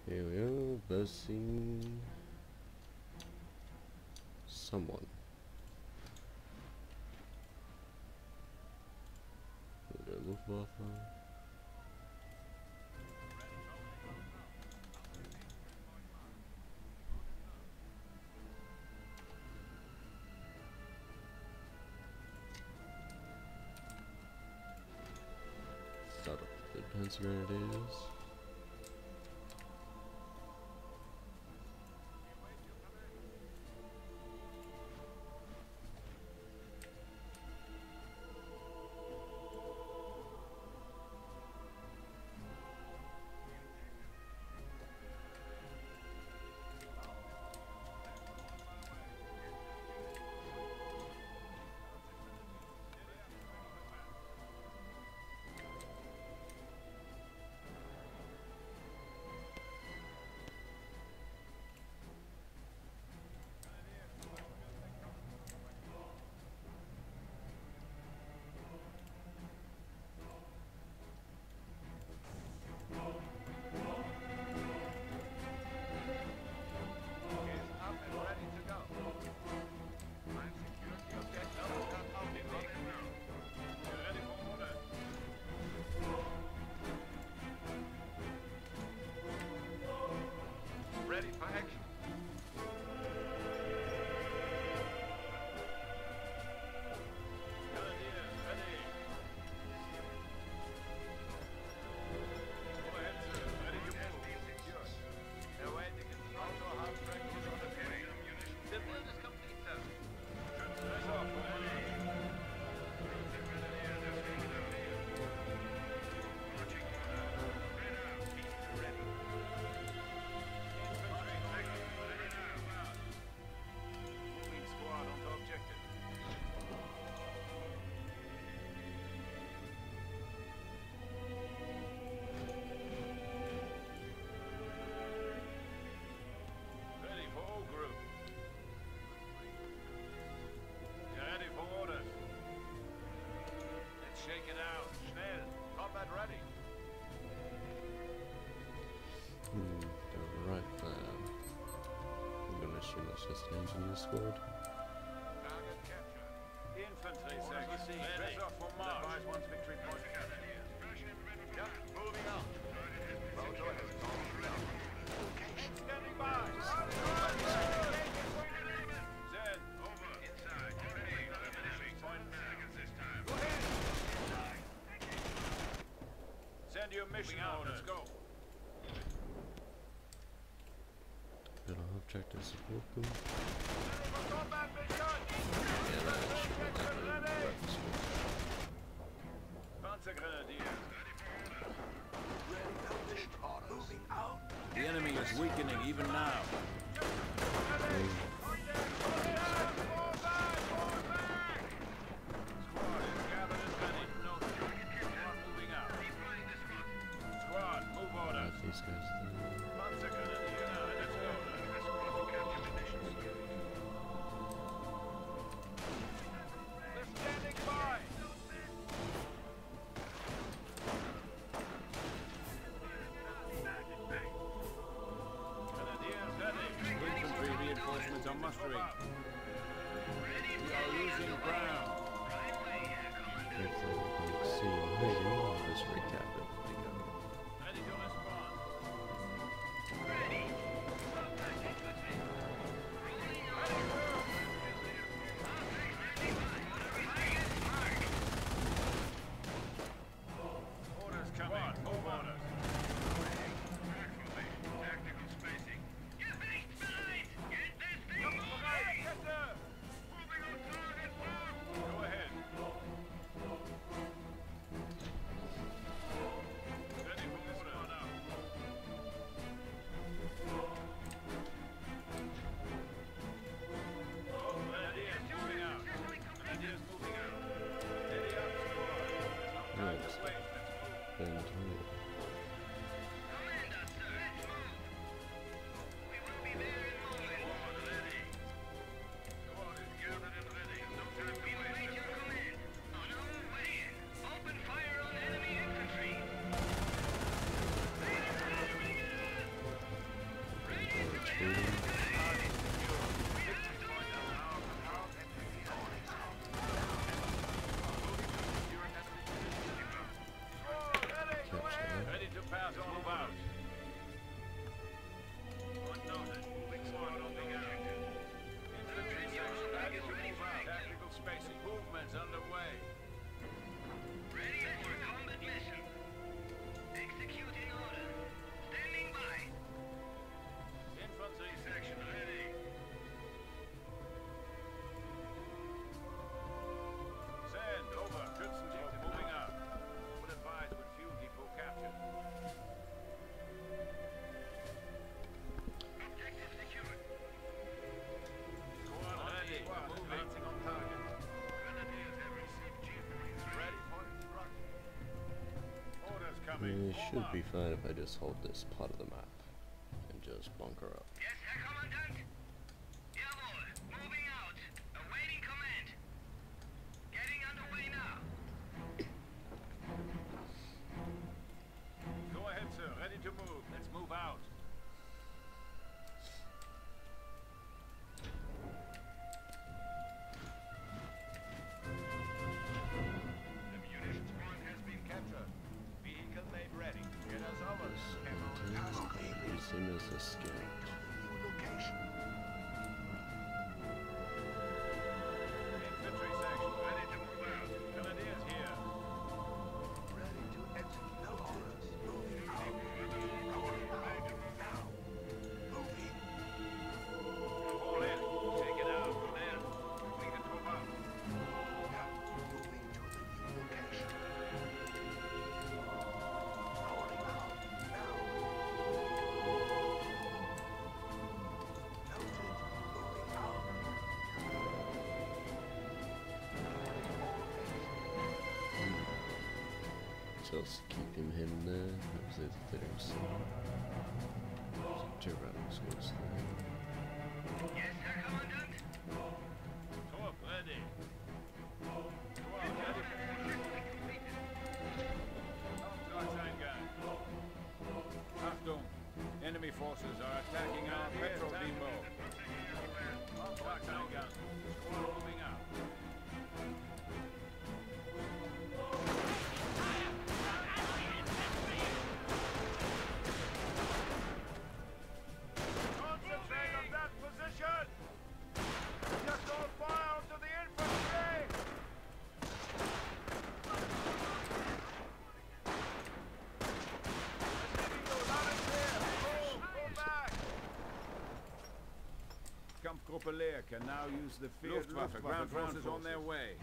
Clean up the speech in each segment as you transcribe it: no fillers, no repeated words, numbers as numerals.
Here we are, versing someone. The Luftwaffe. Start up the Advanced Grenadiers. Ready for action. Grenadiers, ready. Go ahead, sir. Ready to move. They're waiting in front of half track on the pin. The build is complete, sir. Press off. Ready. Moving squad on the objective. Ready for all group. You're ready for orders. Let's shake it out. Schnell. Combat ready. The right there. I'm gonna assume it's just an engineer squad. Target captured. Infantry section. Press off for march. Advise one's victory point. Yep, moving out. Rotor has gone down. Standing by. Zen. Over. Inside. Point. Go ahead. Send your mission out. Let's go. Gonna object and support them. Combat mission. Yeah, that should Panzer Grenadiers. The enemy is weakening even now. Squad is gathered and ready. No, squad moving out. Squad, move orders. these guys there. Panzer Grenadiers. Let's go. They're standing by. Grenadiers ready. Infantry reinforcements are mustering. We are losing ground. Hopefully we can see maybe. I'll just recap it. There we go. Ready to respond. Should be fine if I just hold this part of the map and just bunker up. Yes, Herr Kommandant. Jawohl. Moving out. Awaiting command. Getting underway now. Go ahead, sir. Ready to move. Let's move out. The munitions point has been captured. Vehicle made ready. Get us over. Use him as a scout. Infantry section ready to move out. Grenadiers here. Ready to execute orders. Moving out. Moving. Fall in. Take it out. There. We can move out. Moving to the new location. Rolling out. Now. Noted. Moving out. Just keeping him there. Obviously, there's Tyrannosaurus there. Yes, Herr Kommandant. Torp ready. Go out. Ready. Torch-Eingang. Achtung! Enemy forces are attacking our petrol depot. Torch-Eingang. Squad moving out. Concentrate on that position! Just don't fire onto the infantry! Kampfgruppe Leer can now use the field. Luftwaffe, ground forces on their way.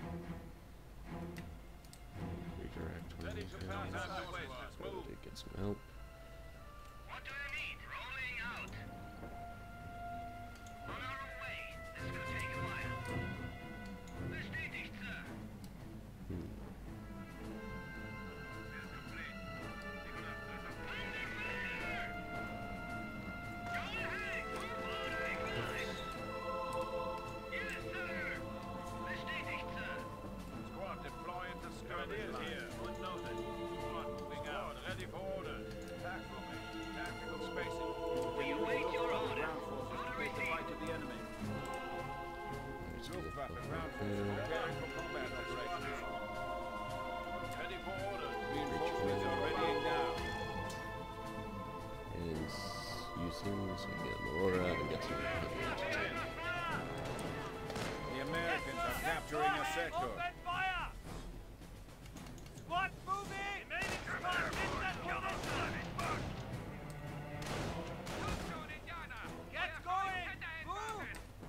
Redirect when Ready he's to down. pass out the west. Let's move. Ready to get some help. What do you need? Rolling out. On our way. This could take a while. Bestätigt, sir. Yes, sir. Bestätigt, sir. Squad deploy into Grenadiers here. Noted. Squad moving out. Ready for orders. Attack formation. Tactical spacing. We await your order. Ground forces Order prepare to fight received. to the enemy. There's the Luftwaffe, fucking ground forces there. preparing for combat operations. Ready for orders. Reinforcements are readying now. Is using so we get Laura and get some equipment. The Americans are capturing a sector. fire! Squad moving! Remaining squad in that position! Get going! Move!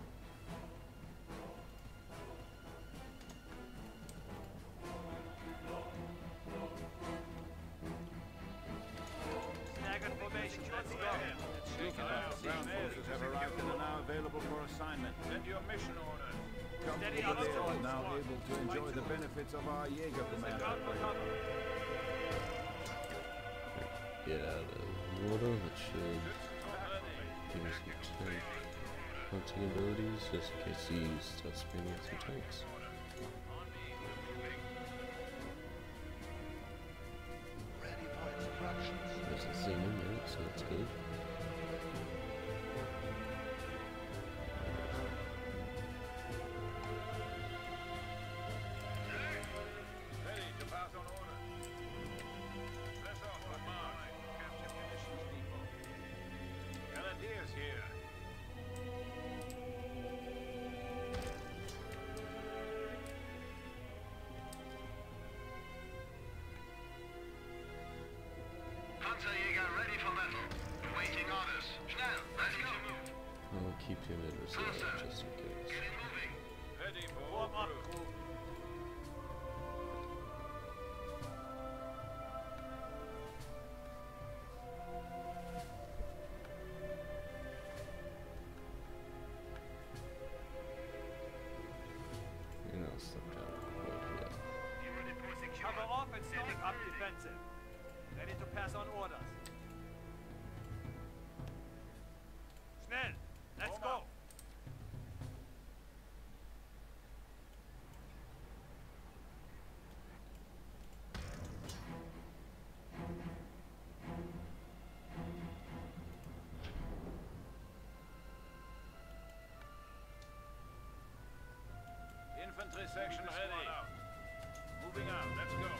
Staggered formation, let's go! Luftwaffe, ground forces have arrived and are now available for assignment. Send your mission orders. Kampfgruppe Leer is now able to enjoy the benefits of our Jaeger command operation. Get out of water, that should give us some tank hunting abilities, just in case he starts bringing out some tanks. Ready for instructions. There's a Zeman, right, so that's good. Ready to pass on orders. Press off for march. Capture munitions depot. Grenadiers here. Panzerjäger ready for battle. Awaiting orders. Schnell, let's go. I'll keep him in reserve just in case. Getting moving. Ready for warm up. And I'll step down quite a bit. Cover off and start up defensive. Ready to pass on orders. Schnell! Let's go! Infantry section ready. Moving out. Let's go.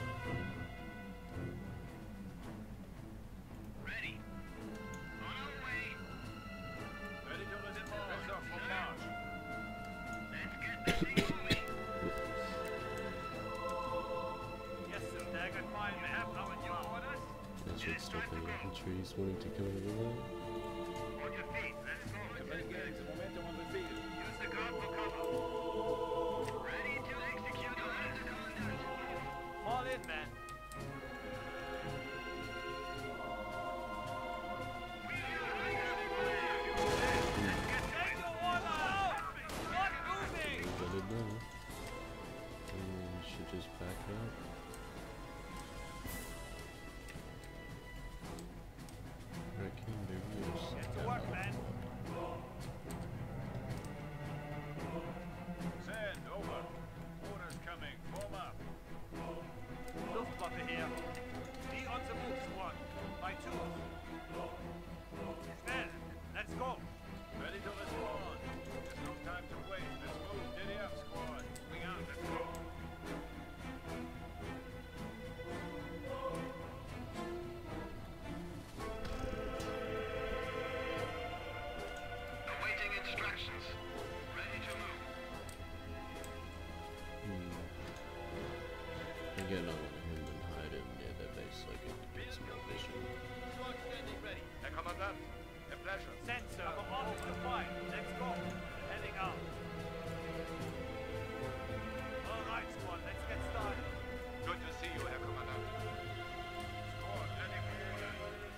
Ready. On our way. Ready to respond. Press off for march. Let's get this thing moving. Yes, sir. Staggered fine, may have our new orders? That should stop any infantries wanting to come over there. On your feet. Let's go. Everybody getting some momentum on the field. Use the guard for cover. Ready to execute orders, Commandant. Fall in, man. Take your order out! Not moving! We got it now. And we should just back up. Hurricane Barriers. Get to work, man. Send over. Orders coming. Form up. Luftwaffe here. Be on the move, squad. By twos. Schnell! Let's go! Ready to respond. There's no time to wait. Let's move. Diddy up, squad. Moving out. Let's go. Awaiting instructions. Ready to move. Again, I want him to hide him near their base so I can get some more vision. Squad standing ready. Herr Kommandant. A pleasure. Send, sir. Cover all of the fire. Let's go. Heading out. All right, squad. Let's get started. Good to see you, Herr Kommandant. Squad, ready for orders.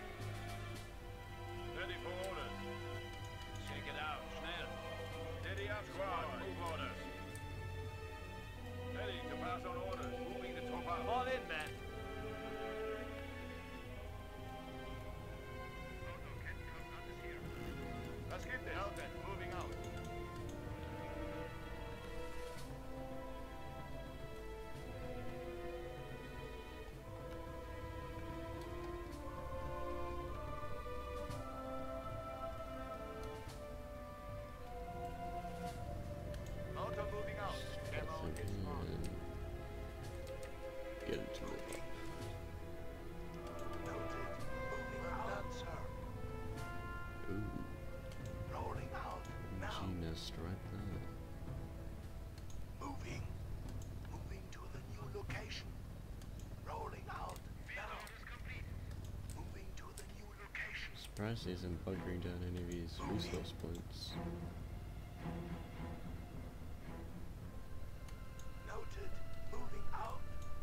Ready for orders. Shake it out. Schnell. Steady up, squad. Move orders. Ready to pass on orders. Moving the top out. Fall in, man. Let's get this. Out then. Moving out. Motor moving out. Demo is on. Get him to move up. Noted. Moving out, sir. Ooh, Rolling out. Now. G-nest right there. Moving. Moving to the new location. Rolling out. Now. Moving to the new location. Surprised he isn't bunkering down any of these resource points. Noted. Moving out.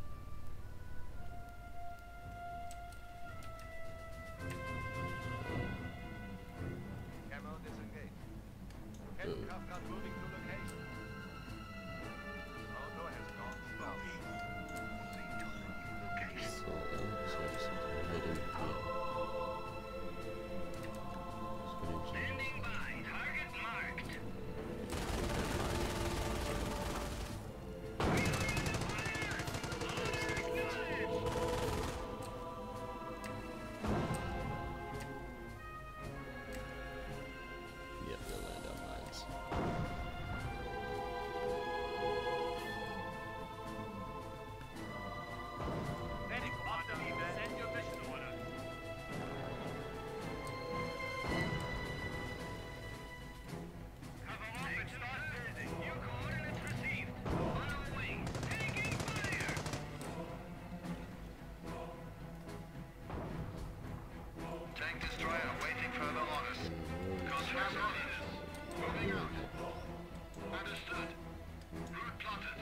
Camo disengaged. Oh. Headcraft moving to location. Auto has gone south. Moving. Moving to the new location. So, so I just have to hide him here. Just gonna G. Standing by. Target marked. Yeah, they'll land on mines. Ready for order. Send your mission order. Cover off and start building. New coordinates received. On our way. Taking fire. Tank destroyer waiting further orders. Confirm orders. Moving out. Understood. Route plotted.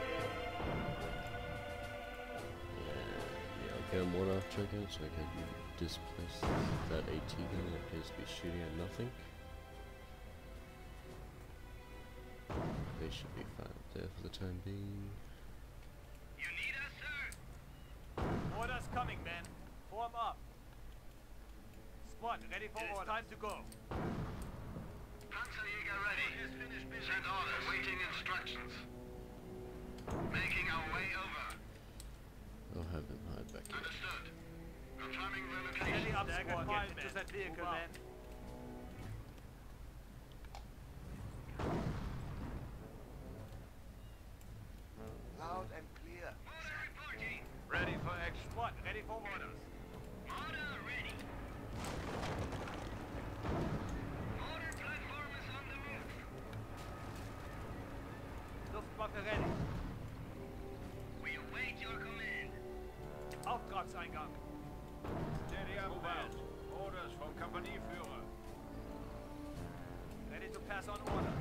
Yeah, I'll get him one off check out so I can displace that AT gun that appears to be shooting at nothing. They should be fine up there for the time being. You need us, sir? Orders coming, men. Form up. Squad, ready for orders. Time to go. Panzerjäger ready. Send orders. Waiting instructions. Making our way over. I'll have them hide back here. Understood. Confirming the Ready location. up, squad. Get into that vehicle, men. Loud and clear. Order reporting. Ready for action. Squad, ready for orders. Order ready. Order platform is on the move. Luftwaffe ready. We await your command. Auftragseingang. Steady up, man. Orders from Kompanieführer. Ready to pass on orders.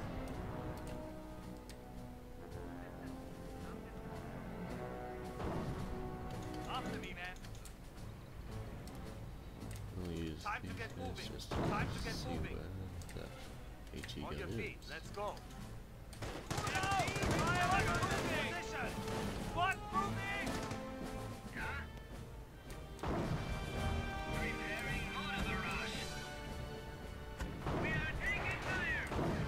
After me, man. We'll use Time to these get guys moving. just to Time to get see moving. where that AT On gun your feet. is. Let's go. Fire on your position. Squad moving. Preparing mortar barrage. We are taking fire.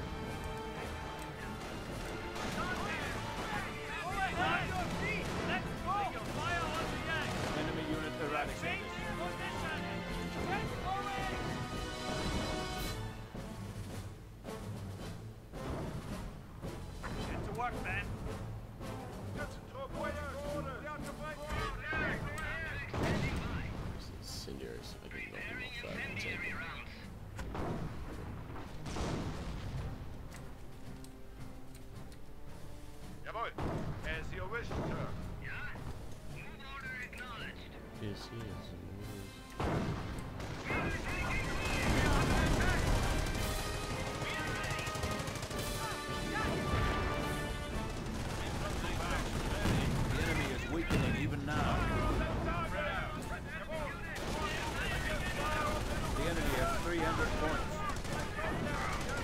On your feet. Let's go. Fire on the yank. Enemy unit eradicated. Change position. Get going. Get to work, man. This incendiary, so I can knock him Preparing off that one incendiary second. rounds. Jawohl. As you wish, sir. Yeah? Move order acknowledged. Yes, he is. The enemy is weakening even now. The enemy has 300 points.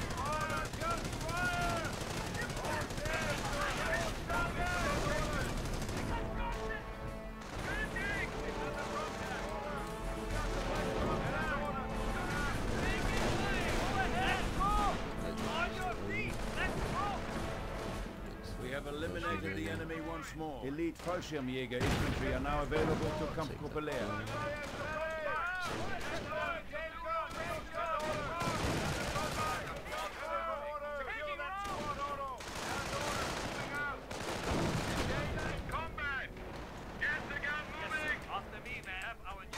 We have eliminated the enemy once more. Elite Fallschirmjäger infantry are now available to come Populaire. Combat! Get the gun moving! After me, man. Have our new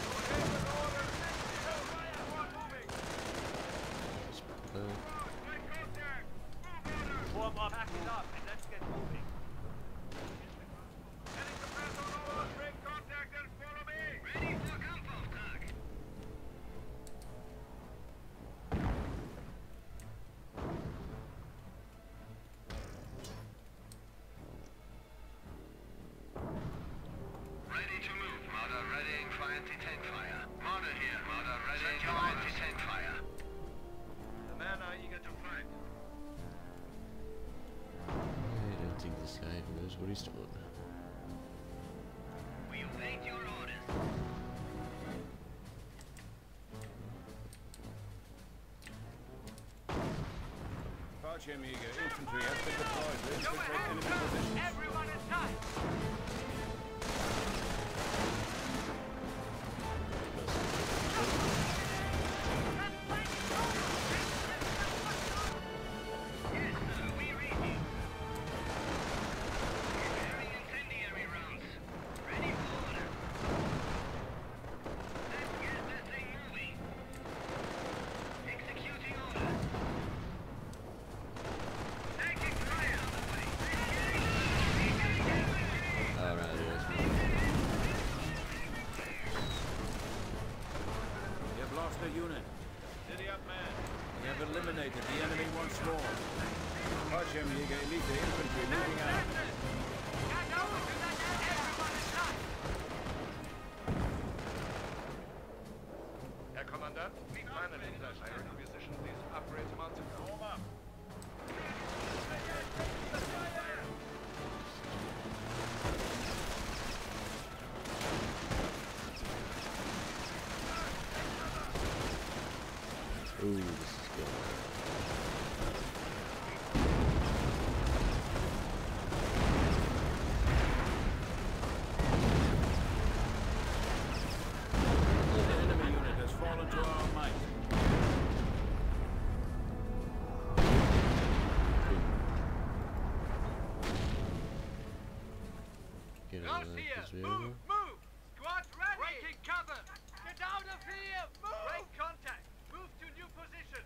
Just prepare. form up, pack it up, and let's get moving. Heading to pass on orders. Break contact and follow me! Ready for Kampfauftrag. Ready to move. Marder readying for anti-tank fire. Marder here. Marder readying for anti-tank fire. The men are eager to fight. I don't think this guy even knows what he's doing. We await your orders. Fallschirmjäger infantry has been deployed to infiltrate enemy positions. Everyone inside. Yes, sir, we read you. Preparing incendiary rounds. Ready for order. Let's get this thing moving. Executing order. Taking fire on the way. Alright, yes. We have lost a unit. Steady up, man. We have eliminated the enemy once more. Fallschirmjäger elite infantry moving out. Everyone inside. Ooh, this is good. The enemy unit has fallen to our might. Get Ghost out here! this vehicle. Move! Move! Squad ready! Breaking cover! Get out of here! Move! Break contact! Move to new position!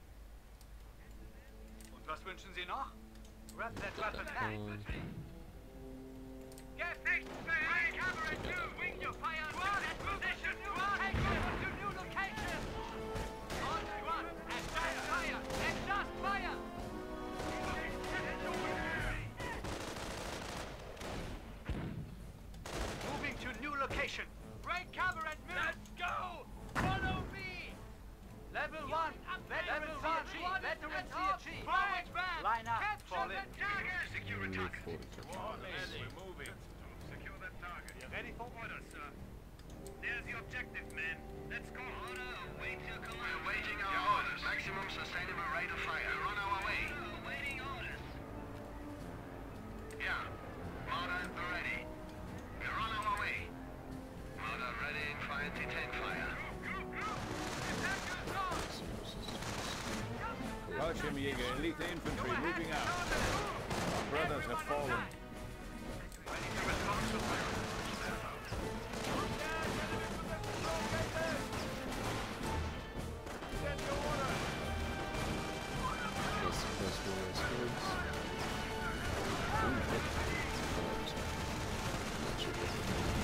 Und was wünschen Sie noch? Grab that weapon back! Get next! Break cover and move! Wing your fire to that position! Squad! Take over to new location! On squad! Adjust fire! Adjust fire! Moving to new location. Break cover and move. Let's go. Follow me. Level 1. Veteran CG. Veteran CG. Forward man. Line up. Fall in. Secure a target. We're moving. Secure that target. You ready for orders, sir? There's the objective, man. Let's go. Order, await your command. We're waiting our orders. Maximum sustainable rate of fire. We're on our way. Awaiting orders. Yeah. Marder, ready. We're on our way. Marder, readying for anti-tank fire. Fallschirmjäger, Elite Infantry moving out. Our brothers have fallen. Ready to respond to fire. Let's press more escorts. Ooh, hit. That should be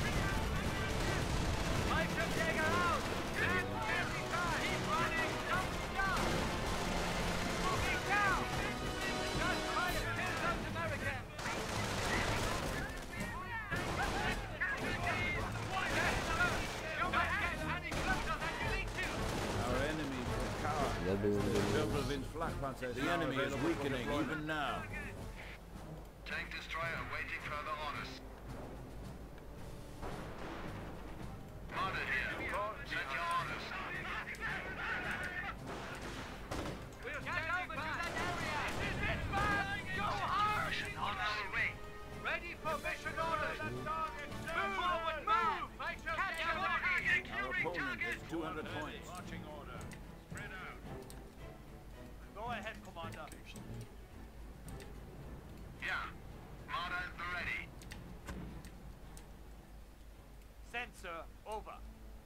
Fallschirmjäger out. And every time. Keep running. Don't stop. Moving down. Just try to kill those Americans. You might get any closer than you need to. Our enemies are cowards. Wirbelwind Flakpanzer. The enemy is weakening even now. Tank destroyer waiting further orders. Marder here. Set your orders. We'll get over to that area. This is fast. Go hard. On our way. Ready for mission orders. Move forward. Move. Catch your target. Our opponent is 200 points. Marching order. Spread out. Go ahead, Commander. Yeah. Marder, ready. Sensor over.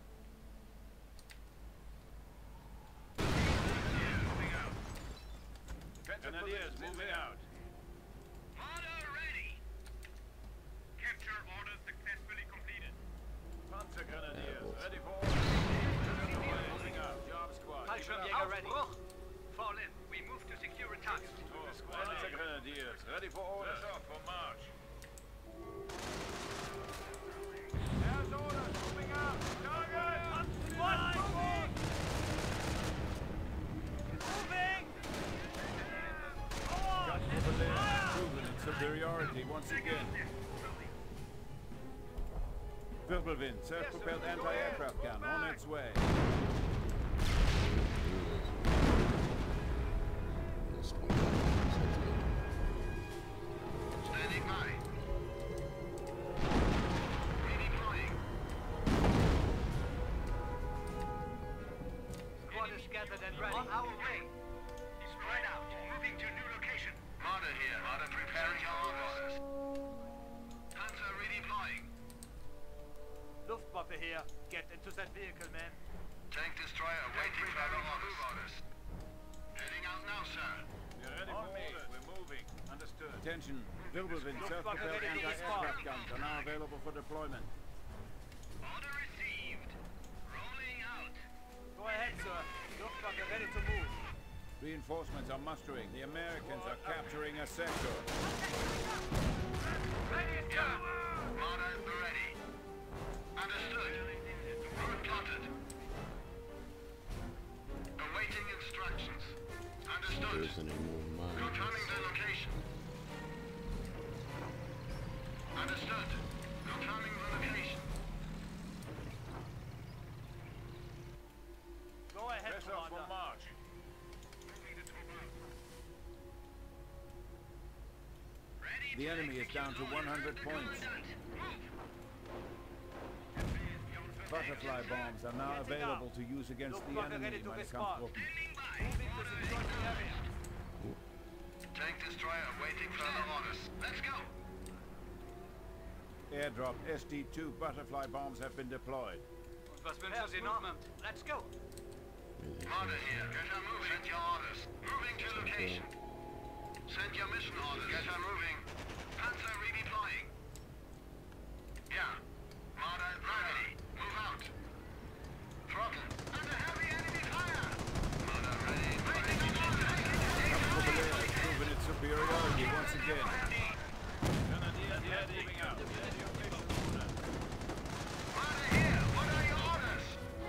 Moving out. Grenadiers moving out. Marder, ready. Capture orders successfully completed. Panzer Grenadiers ready for orders. Moving out. Job squad. Fallschirmjäger ready. Fall in. We move to secure a target. Panzer Grenadiers ready for orders. Off for march. There's orders. Moving out. Target. Squad moving. Moving. Go on. Got Berlin proven its superiority once again. Wirbelwind, self-propelled anti-aircraft gun on its way. this 25. Standing by. Redeploying. Squad is gathered and ready. On our way. Spread out. Moving to new location. Marder here. Marder preparing your orders. Panzer redeploying. Luftwaffe here. Get into that vehicle, man. Tank destroyer waiting for the orders. Heading out now, sir. We're ready for orders. We're moving. Understood. Attention. Wirbelwind self-propelled anti-aircraft guns are now available for deployment. Order received. Rolling out. Go ahead, sir. Luftwaffe ready to move. Reinforcements are mustering. The Americans are capturing a sector. Ready, Yeah. Marder ready. Understood. Route plotted. Awaiting instructions. Understood. There isn't any more mines. Confirming the location. Understood. Confirming the location. Go ahead, Press off for Commander. march. The enemy is down to 100 points. Butterfly bombs are now available to use against the enemy when it comes to... Tank destroyer waiting further orders. Let's go. Airdrop SD-2 butterfly bombs have been deployed. Let's go. Marder here. Get her moving. Send your orders. Moving to location. Send your mission orders. Get her moving. Panzer redeploying. Yeah. Marder ready. Move out. Throttle. Under heavy enemy fire. Marder ready. Comfortable air has proven its superiority once again. Marder here. What are your orders?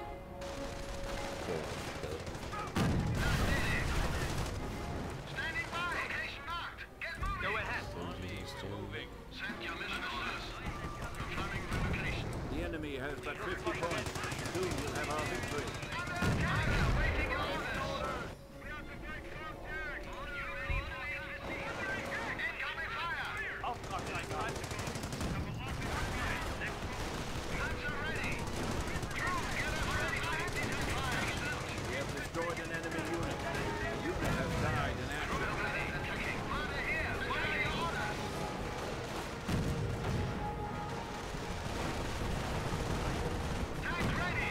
Standing by. Location marked. Get moving. Go ahead. Moving. Send your mission orders. Confirming the location. The enemy has but 50 points. Soon we'll have our victory. Waiting orders. Incoming fire. Panzer ready. Crew, get us ready. We have destroyed an enemy unit. The unit has died in action. Attacking. Marder here. What are your orders? Tank ready.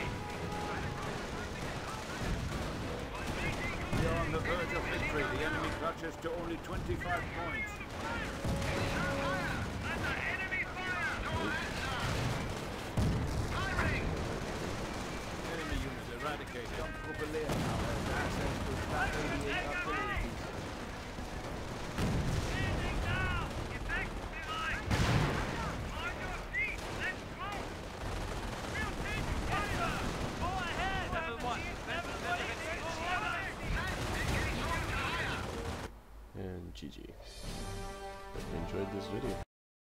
We are on the verge of victory. The enemy clutches to only 25 points. Enemy unit eradicated. Comfortable air now has access to Stat 88 artillery pieces. Standing down! Effectively line! On your feet! Let's go! We'll take you together! Go ahead! Level 1! And GG. Hope you enjoyed this video.